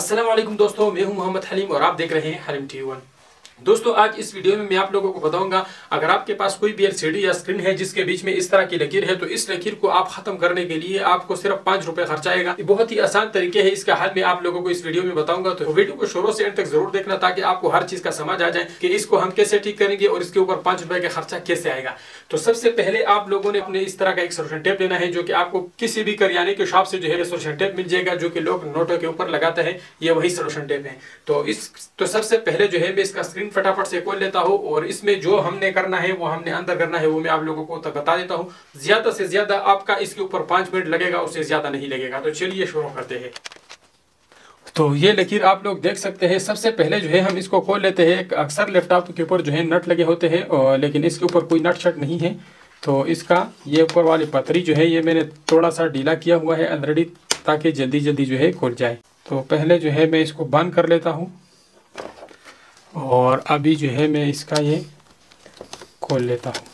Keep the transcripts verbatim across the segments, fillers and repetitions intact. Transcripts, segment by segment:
अस्सलाम वालेकुम दोस्तों, मैं हूं मोहम्मद हलीम और आप देख रहे हैं हलीम टी वन। दोस्तों, आज इस वीडियो में मैं आप लोगों को बताऊंगा, अगर आपके पास कोई भी एलसीडी या स्क्रीन है जिसके बीच में इस तरह की लकीर है, तो इस लकीर को आप खत्म करने के लिए आपको सिर्फ पांच रुपए खर्च आएगा। बहुत ही आसान तरीके है, इसका हल मैं आप लोगों को इस वीडियो में बताऊंगा। तो वीडियो को शुरू से एंड तक जरूर देखना ताकि आपको हर चीज का समझ आ जाए कि इसको हम कैसे ठीक करेंगे और इसके ऊपर पांच रुपए का खर्चा कैसे आएगा। तो सबसे पहले आप लोगों ने अपने इस तरह का एक सोल्यूशन टेप लेना है, जो कि आपको किसी भी करियाने के शॉप से जो है सोल्यूशन टेप मिल जाएगा, जो कि लोग नोटों के ऊपर लगाते हैं। ये वही सोल्यूशन टेप है। तो इस तो सबसे पहले जो है मैं इसका स्क्रीन फटाफट से खोल लेता हूं और इसमें जो हमने करना है वो हमने अंदर करना है वो मैं आप लोगों को बता देता हूं। ज्यादा से ज्यादा आपका इसके ऊपर पांच मिनट लगेगा, उससे ज्यादा नहीं लगेगा। तो चलिए शुरू करते हैं। तो ये लकीर आप लोग देख सकते हैं। सबसे पहले जो है हम इसको खोल लेते हैं। अक्सर लैपटॉप के ऊपर जो है नट लगे होते हैं, और लेकिन इसके ऊपर कोई नट शट नहीं है। तो इसका ये ऊपर वाली पतरी जो है ये मैंने थोड़ा सा ढीला किया हुआ है ऑलरेडी, ताकि जल्दी जल्दी जो है खोल जाए। तो पहले जो है मैं इसको बंद कर लेता हूँ और अभी जो है मैं इसका ये खोल लेता हूँ।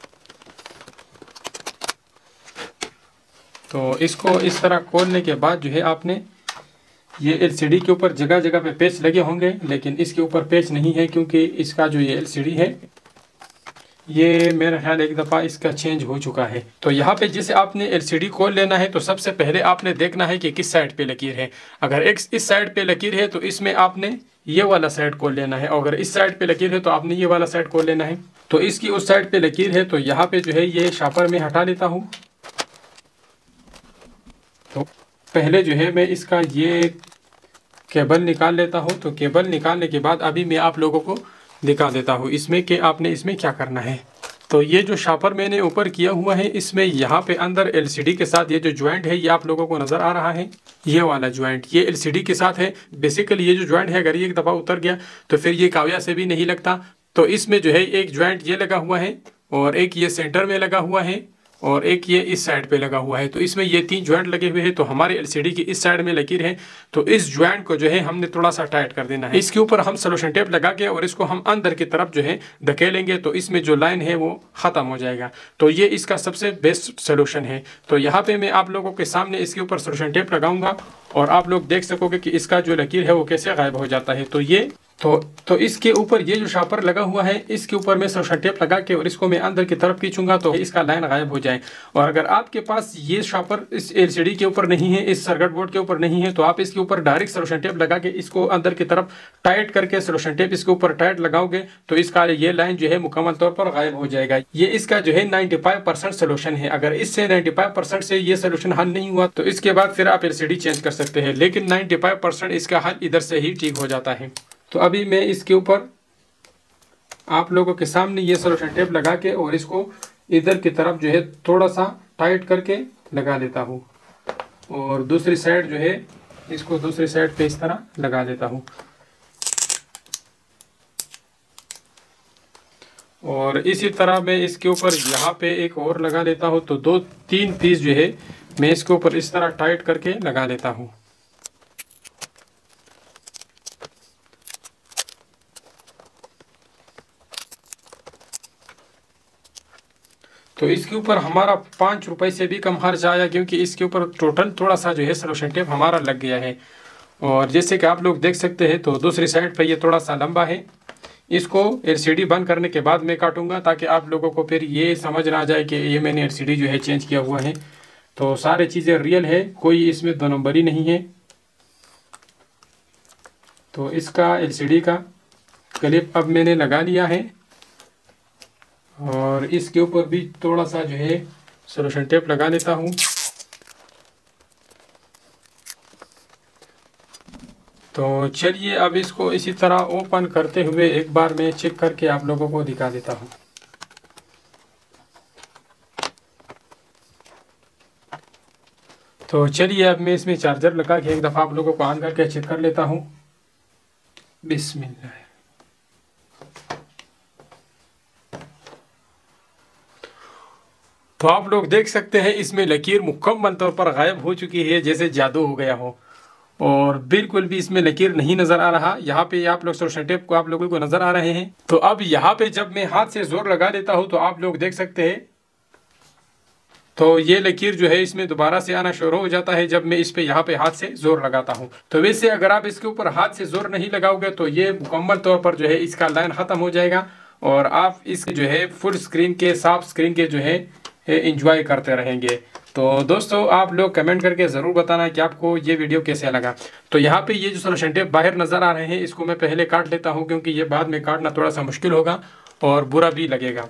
तो इसको इस तरह खोलने के बाद जो है आपने ये एलसीडी के ऊपर जगह जगह पे पेच लगे होंगे, लेकिन इसके ऊपर पेच नहीं है क्योंकि इसका जो ये एलसीडी है ये मेरा ख्याल एक दफ़ा इसका चेंज हो चुका है। तो यहाँ पे जैसे आपने एलसीडी खोल लेना है, तो सबसे पहले आपने देखना है कि किस साइड पे लकीर है। अगर एक इस साइड पे लकीर है तो इसमें आपने ये वाला साइड खोल लेना है, और अगर इस साइड पे लकीर है तो आपने ये वाला साइड खोल लेना है। तो इसकी उस साइड पे लकीर है, तो यहाँ पे जो है ये शापर में हटा लेता हूँ। तो पहले जो है मैं इसका ये केबल निकाल लेता हूँ। तो केबल निकालने के बाद अभी मैं आप लोगों को दिखा देता हूँ इसमें कि आपने इसमें क्या करना है। तो ये जो शापर मैंने ऊपर किया हुआ है, इसमें यहाँ पे अंदर एलसीडी के साथ ये जो ज्वाइंट है ये आप लोगों को नज़र आ रहा है। ये वाला ज्वाइंट ये एलसीडी के साथ है। बेसिकली ये जो ज्वाइंट है, अगर ये एक दफ़ा उतर गया तो फिर ये काव्या से भी नहीं लगता। तो इसमें जो है एक ज्वाइंट ये लगा हुआ है, और एक ये सेंटर में लगा हुआ है, और एक ये इस साइड पे लगा हुआ है। तो इसमें ये तीन ज्वाइंट लगे हुए हैं। तो हमारे एलसीडी की इस साइड में लकीर है, तो इस ज्वाइंट को जो है हमने थोड़ा सा टाइट कर देना है। इसके ऊपर हम सोल्यूशन टेप लगा के और इसको हम अंदर की तरफ जो है धकेलेंगे, तो इसमें जो लाइन है वो ख़त्म हो जाएगा। तो ये इसका सबसे बेस्ट सोल्यूशन है। तो यहाँ पे मैं आप लोगों के सामने इसके ऊपर सोल्यूशन टेप लगाऊंगा और आप लोग देख सकोगे कि इसका जो लकीर है वो कैसे गायब हो जाता है। तो ये तो तो इसके ऊपर ये जो शापर लगा हुआ है, इसके ऊपर मैं सोल्यूशन टेप लगा के और इसको मैं अंदर की तरफ खींचूंगा तो इसका लाइन गायब हो जाए। और अगर आपके पास ये शापर इस एलसीडी के ऊपर नहीं है, इस सर्किट बोर्ड के ऊपर नहीं है, तो आप इसके ऊपर डायरेक्ट सोल्यूशन टेप लगा के इसको अंदर की तरफ टाइट करके सोल्यूशन टेप इसके ऊपर टाइट लगाओगे तो इसका ये लाइन जो है मुकम्मल तौर पर गायब हो जाएगा। ये इसका जो है नाइन्टी फाइव परसेंट सोल्यूशन है। अगर इससे नाइन्टी फाइव परसेंट से ये सोल्यूशन हल नहीं हुआ तो इसके बाद फिर आप एलसीडी चेंज कर सकते हैं, लेकिन नाइन्टी फाइव परसेंट इसका हल इधर से ही ठीक हो जाता है। तो अभी मैं इसके ऊपर आप लोगों के सामने ये सोल्यूशन टेप लगा के और इसको इधर की तरफ जो है थोड़ा सा टाइट करके लगा देता हूँ, और दूसरी साइड जो है इसको दूसरी साइड पे इस तरह लगा देता हूँ। और इसी तरह मैं इसके ऊपर यहाँ पे एक और लगा देता हूँ। तो दो तीन पीस जो है मैं इसके ऊपर इस तरह टाइट करके लगा देता हूँ। तो इसके ऊपर हमारा पाँच रुपए से भी कम खर्च आया, क्योंकि इसके ऊपर टोटल थोड़ा सा जो है सोल्यूशन टेप हमारा लग गया है। और जैसे कि आप लोग देख सकते हैं, तो दूसरी साइड पे ये थोड़ा सा लंबा है। इसको एलसीडी बंद करने के बाद मैं काटूंगा, ताकि आप लोगों को फिर ये समझ ना आ जाए कि ये मैंने एलसीडी जो है चेंज किया हुआ है। तो सारी चीज़ें रियल है, कोई इसमें दो नंबरी नहीं है। तो इसका एलसीडी का क्लिप अब मैंने लगा लिया है, और इसके ऊपर भी थोड़ा सा जो है सोल्यूशन टेप लगा देता हूँ। तो चलिए अब इसको इसी तरह ओपन करते हुए एक बार मैं चेक करके आप लोगों को दिखा देता हूँ। तो चलिए अब मैं इसमें चार्जर लगा के एक दफ़ा आप लोगों को ऑन करके चेक कर लेता हूँ। बिस्मिल्लाह। तो आप लोग देख सकते हैं इसमें लकीर मुकम्मल तौर पर गायब हो चुकी है, जैसे जादू हो गया हो, और बिल्कुल भी इसमें लकीर नहीं नज़र आ रहा। यहाँ पे आप लोग सोल्यूशन टेप को आप लोगों को नज़र आ रहे हैं। तो अब यहाँ पे जब मैं हाथ से जोर लगा देता हूँ तो आप लोग देख सकते हैं तो ये लकीर जो है इसमें दोबारा से आना शुरू हो जाता है जब मैं इस पे यहाँ पे हाथ से जोर लगाता हूँ। तो वैसे अगर आप इसके ऊपर हाथ से जोर नहीं लगाओगे तो ये मुकम्मल तौर पर जो है इसका लाइन ख़त्म हो जाएगा और आप इस जो है फुल स्क्रीन के साफ स्क्रीन के जो है इंजॉय करते रहेंगे। तो दोस्तों आप लोग कमेंट करके ज़रूर बताना कि आपको ये वीडियो कैसे लगा। तो यहाँ पे ये जो सोल्यूशन टेप बाहर नज़र आ रहे हैं इसको मैं पहले काट लेता हूँ क्योंकि ये बाद में काटना थोड़ा सा मुश्किल होगा और बुरा भी लगेगा।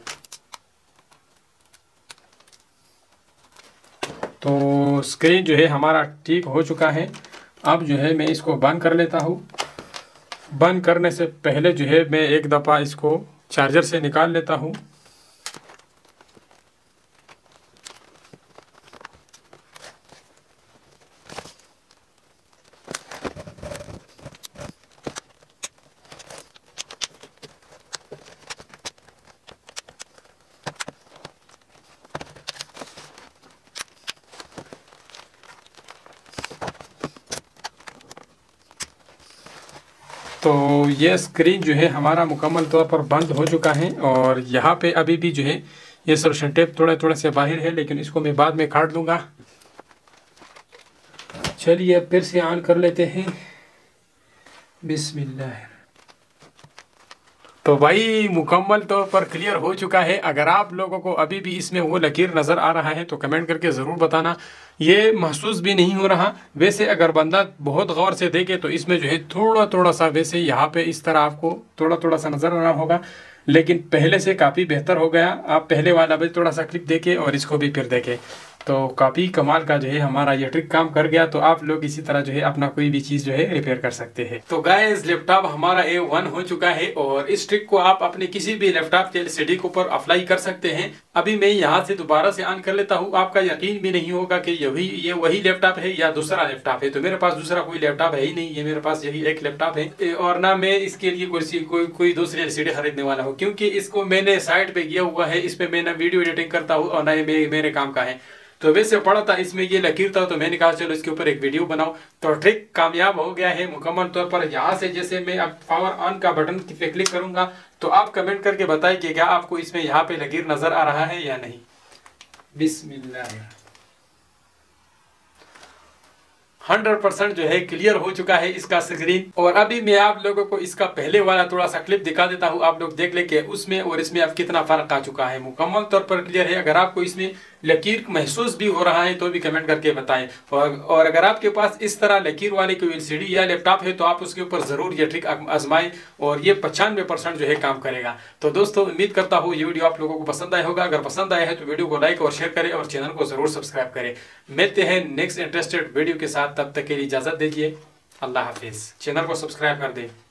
तो स्क्रीन जो है हमारा ठीक हो चुका है। अब जो है मैं इसको बंद कर लेता हूँ। बंद करने से पहले जो है मैं एक दफ़ा इसको चार्जर से निकाल लेता हूँ। तो ये स्क्रीन जो है हमारा मुकम्मल तौर पर बंद हो चुका है और यहाँ पे अभी भी जो है ये सोल्यूशन टेप थोड़े थोड़े से बाहर है, लेकिन इसको मैं बाद में काट दूंगा। चलिए अब फिर से ऑन कर लेते हैं। बिस्मिल्लाह। तो भाई मुकम्मल तौर पर क्लियर हो चुका है। अगर आप लोगों को अभी भी इसमें वो लकीर नज़र आ रहा है तो कमेंट करके ज़रूर बताना। ये महसूस भी नहीं हो रहा। वैसे अगर बंदा बहुत गौर से देखे तो इसमें जो है थोड़ा थोड़ा सा वैसे यहाँ पे इस तरह आपको थोड़ा थोड़ा सा नज़र आ रहा होगा, लेकिन पहले से काफ़ी बेहतर हो गया। आप पहले वाला भी थोड़ा सा क्लिप देखें और इसको भी फिर देखें तो काफ़ी कमाल का जो है हमारा ये ट्रिक काम कर गया। तो आप लोग इसी तरह जो है अपना कोई भी चीज़ जो है रिपेयर कर सकते हैं। तो गाइस लैपटॉप हमारा ए वन हो चुका है और इस ट्रिक को आप अपने किसी भी लैपटॉप के एलसीडी के ऊपर अप्लाई कर सकते हैं। अभी मैं यहाँ से दोबारा से ऑन कर लेता हूँ। आपका यकीन भी नहीं होगा कि यही ये वही लैपटॉप है या दूसरा लैपटॉप है। तो मेरे पास दूसरा कोई लैपटॉप है ही नहीं, ये मेरे पास यही एक लैपटॉप है और ना मैं इसके लिए कोई कोई कोई दूसरी एलसीडी खरीदने वाला हूँ, क्योंकि इसको मैंने साइट पे किया हुआ है। इस पे मैं ना वीडियो एडिटिंग करता हूँ और ना ये मेरे काम का है। तो वैसे पड़ा था इसमें ये लकीर था तो मैंने कहा चलो इसके ऊपर एक वीडियो बनाओ। तो ट्रिक कामयाब हो गया है मुकम्मल तौर पर। यहाँ से जैसे मैं अब पावर ऑन का बटन पे क्लिक करूंगा तो आप कमेंट करके बताइए कि क्या आपको इसमें यहाँ पे लकीर नजर आ रहा है या नहीं। बिस्मिल्लाह। हंड्रेड परसेंट जो है क्लियर हो चुका है इसका स्क्रीन। और अभी मैं आप लोगों को इसका पहले वाला थोड़ा सा क्लिप दिखा देता हूँ, आप लोग देख लेके उसमें और इसमें अब कितना फर्क आ चुका है। मुकम्मल तौर पर क्लियर है। अगर आपको इसमें लकीर महसूस भी हो रहा है तो भी कमेंट करके बताएं। और, और अगर आपके पास इस तरह लकीर वाली कोई एलसीडी या लैपटॉप है तो आप उसके ऊपर जरूर ये ट्रिक आजमाएं और ये पचानवे परसेंट जो है काम करेगा। तो दोस्तों उम्मीद करता हूँ ये वीडियो आप लोगों को पसंद आया होगा। अगर पसंद आया है तो वीडियो को लाइक और शेयर करें और चैनल को जरूर सब्सक्राइब करें। मिलते हैं नेक्स्ट इंटरेस्टेड वीडियो के साथ, तब तक के लिए इजाजत दीजिए। अल्लाह हाफिज। चैनल को सब्सक्राइब कर दें।